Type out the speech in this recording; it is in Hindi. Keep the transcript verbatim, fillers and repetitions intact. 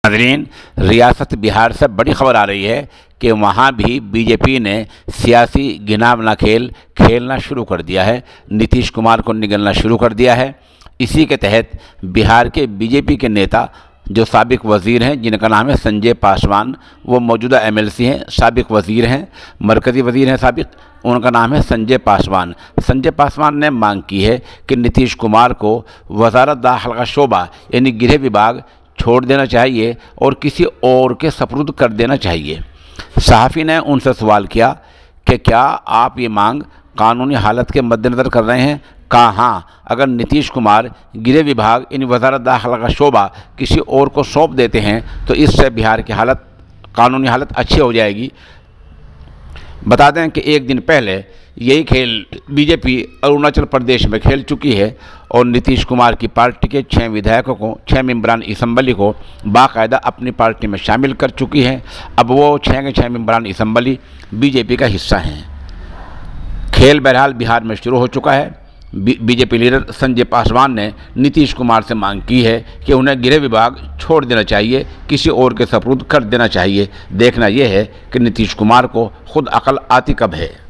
नाज़रीन, रियासत बिहार से बड़ी खबर आ रही है कि वहाँ भी बीजेपी ने सियासी गिनावना खेल खेलना शुरू कर दिया है। नीतीश कुमार को निगलना शुरू कर दिया है। इसी के तहत बिहार के बीजेपी के नेता जो साबिक वज़ीर हैं, जिनका नाम है संजय पासवान, वो मौजूदा एमएलसी हैं, साबिक वज़ीर हैं, मरकज़ी वज़ीर हैं साबिक, उनका नाम है संजय पासवान। संजय पासवान ने मांग की है कि नीतीश कुमार को वज़ारत दाखिला का शोबा यानी गृह विभाग छोड़ देना चाहिए और किसी और के सपुर्द कर देना चाहिए। सहाफ़ी ने उनसे सवाल किया कि क्या आप ये मांग कानूनी हालत के मद्देनज़र कर रहे हैं? कहा हाँ, अगर नीतीश कुमार गृह विभाग इन वज़ारत दाखिला का शोबा किसी और को सौंप देते हैं तो इससे बिहार की हालत, कानूनी हालत अच्छी हो जाएगी। बता दें कि एक दिन पहले यही खेल बीजेपी अरुणाचल प्रदेश में खेल चुकी है और नीतीश कुमार की पार्टी के छः विधायकों को, छः मेंबरान असम्बली को बाकायदा अपनी पार्टी में शामिल कर चुकी है। अब वो छः के छः मेंबरान असम्बली बीजेपी का हिस्सा हैं। खेल बहरहाल बिहार में शुरू हो चुका है। बीजेपी लीडर संजय पासवान ने नीतीश कुमार से मांग की है कि उन्हें गृह विभाग छोड़ देना चाहिए, किसी और के सपुर्द कर देना चाहिए। देखना यह है कि नीतीश कुमार को खुद अकल आती कब है।